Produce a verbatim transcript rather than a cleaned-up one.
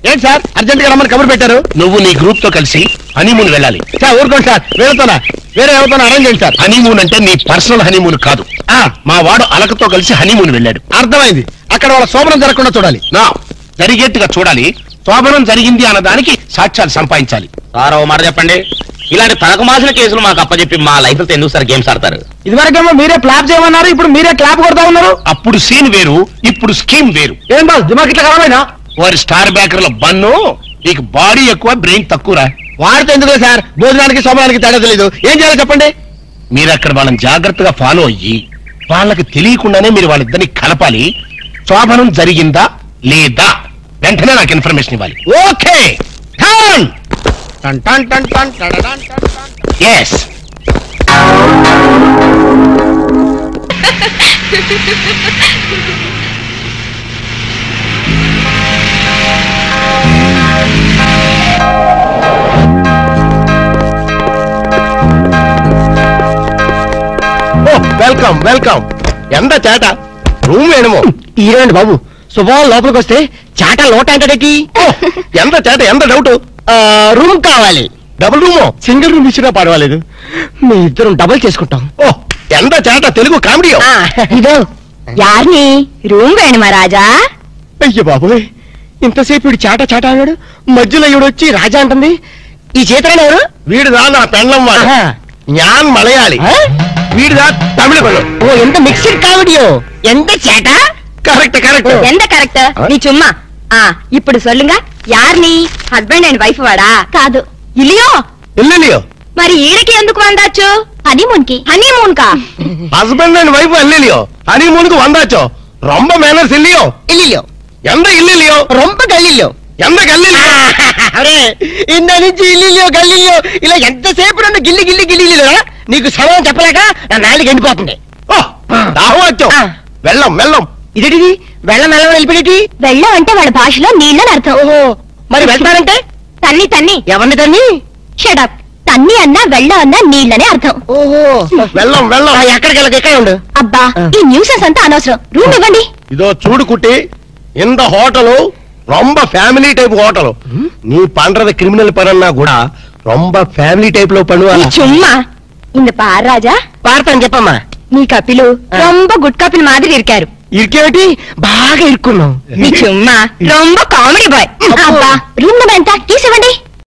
ఏంటి sir urgent గా రమ్మని కబురు పెట్టారు? నువ్వు నీ గ్రూప్ తో కలిసి హనీమూన్ వెళ్ళాలి. సార్ ఊరుకోండి సార్, వేరేతోనా వేరే ఎవరితో అరేంజ్ చేయండి సార్. హనీమూన్ అంటే నీ పర్సనల్ హనీమూన్ కాదు. ఆ, మా వాడు అలకతో కలిసి హనీమూన్ వెళ్ళాడు. అర్థమైంది. అక్కడ వాళ్ళ శోభనం జరగకుండా చూడాలి. నా జరిగేట్టుగా చూడాలి. శోభనం జరిగింది అన్నదానికి సాక్ష్యాలు సంపాదించాలి. సార్ ఓ మాట చెప్పండి, ఇలాంటి తనకు మాసిన కేసులు మాకు అప్పచెప్పి మా లైఫ్ తో ఎందుకు సార్ గేమ్స్ ఆడతారు? ఇదివరకేమో మీరే క్లాప్ చేయమన్నారు, ఇప్పుడు మీరే క్లాప్ కొడతా ఉన్నారు. అప్పుడు సీన్ వేరు, ఇప్పుడు స్కీమ్ వేరు. ఏం బాస్ దిమాగ్ ఇట్లా ఖరాబైనా? వారి స్టార్ బ్యాకర్ల బన్ను, నీకు బాడీ ఎక్కువ బ్రెయిన్ తక్కువరా. వాడితే ఎందుకులే సార్, భోజనానికి శోభనానికి తేడా తెలీదు. ఏం చేయాలో చెప్పండి. మీరు అక్కడ వాళ్ళని జాగ్రత్తగా ఫాలో అయ్యి వాళ్ళకి తెలియకుండానే మీరు వాళ్ళిద్దరిని కలపాలి. శోభనం జరిగిందా లేదా వెంటనే నాకు ఇన్ఫర్మేషన్ ఇవ్వాలి. ఓకే టన్ టన్ టన్ టన్ టన్ టడడన్ టన్ టన్. ఎస్. Welcome welcome. ఎంత చేట రూమ్ వేణుమో ఈరేండి బాబు. శుభం లోపలికి వస్తే చాట లోట అంటాడేటి. ఎంత చేట, ఎంత డౌట్. రూమ్ కావాలి. డబుల్ రూమో? సింగిల్ రూమ్ ఇచ్చినా పర్వాలేదు, మీ ఇద్దరం డబుల్ చేసుకుంటాం. ఓ ఎంత చేట, తెలుగు కామెడీ. ఇదో యార్ని రూమ్ వేణుమా రాజా. అయ్య బాబోయ్, ఇంతసేపు వీడు చాట చాట అన్నాడు, మధ్యలో ఈవిడ వచ్చి రాజా అంటుంది. ఈ చేతరాని ఎవరు? వీడుదా నా పెండ్లం వాడు. జ్ఞాన్ మలయాళి, వీడిదా తమిళ పెళ్ళం. ఓ ఎంత మిక్స్డ్ కామెడీయో. ఎంత చేట. Correct correct. ఎంత కరెక్ట్. నీ చుమ్మా. ఆ ఇప్పుడు సొల్లుంగ, యార్ని హస్బెండ్ అండ్ వైఫ్ వాడా? కాదు, ఇల్లియో. ఇల్లియో మరి ఈడకి ఎందుకు వందాచ్చు? హనీమూన్ కి. హనీమూన్ కా? హస్బెండ్ అండ్ వైఫ్ అల్లియో, హనీమూన్ కు వందాచో. రొంబ మేనర్స్ ఇల్లియో. ఇల్లియో ఎంత ఇల్లియో, రొంబ గల్లియో. ఎంత గల్లియో. అరే ఇంద నుంచి ఇల్లియో గల్లియో ఇలా ఎంతసేపు నన్ను గిల్లి గిల్లి గిల్లి నీకు సమయం చెప్పలేక నా నాలుగు ఎండిపోతుంది. దాహం వెళ్ళం వెళ్ళం. ఇదేటిది వెళ్ళం వెళ్ళం వెళ్ళిపోయేటి? వెళ్ళం అంటే వాళ్ళ భాషలో నీళ్ళని అర్థం. ఓహో, మరి వెళ్తారంటే? తన్ని తన్ని. ఎవరిని తన్ని? షడప్. తన్ని అన్నా వెళ్ళం అన్నా నీళ్ళనే అర్థం. ఓహో వెళ్ళం వెళ్ళం. ఎక్కడికి వెళ్ళక ఎక్కడ ఉండు. అబ్బా ఈ న్యూసెన్స్ అంతా అనవసరం, రూమ్ ఇవ్వండి. ఇదో చూడు కుట్టి, இந்த హోటలు ரொம்ப ఫ్యామిలీ టైప్ హోటలు. நீ பண்றது கிரிமினல் பணம்னா கூட ரொம்ப ఫ్యామిలీ టైప్ లో பண்ணுவா. சும்மா இந்த பார் ராஜா. పాడతాను చెప్పమ్మా. నీ కపిలు ரொம்ப గుడ్ కపిల్ మాదిరి ఇరికారు. ఇరికేమిటి, బాగా ఇరుక్కున్నాం. నీ చుమ్మా ரொம்ப కామెడీ బాయ్. అబ్బా రూమ్ నెంబర్ ఎంత? కీస్ ఇవ్వండి.